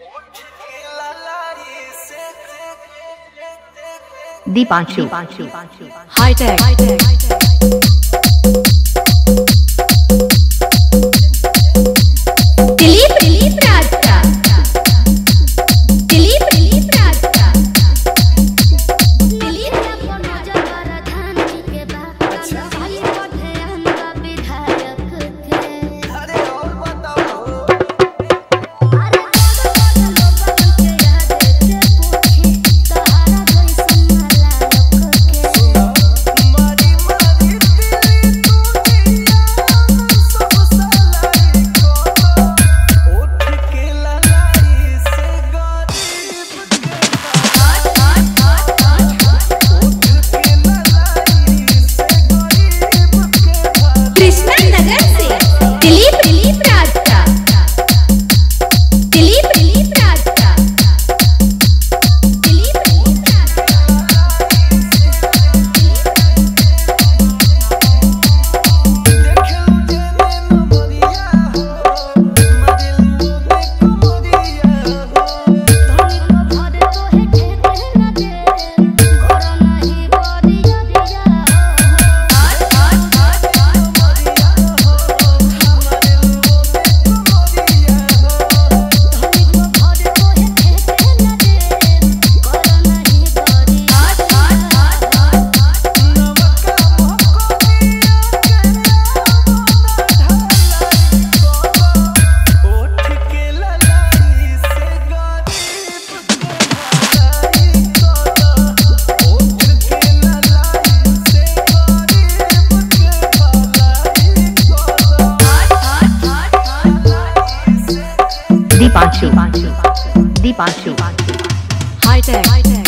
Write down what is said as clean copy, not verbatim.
Deepanshu hitech Dilip Rajka Dilip Rajka Dilip को नजर पर ध्यान के बात अच्छा भाई पढ़े अंगा विधायक के अरे और बताओ अरे लोगन के याद के पूछी सहारा कैसन लायक के मारी मारी दिल तू दिया सब सलाई को उठ के ललाई से गरीब के उठ के ललाई से गरीब के कृष्णा नगर से दिलीप राजका दिलीप राजका दिलीप दीपांशु हाईटेक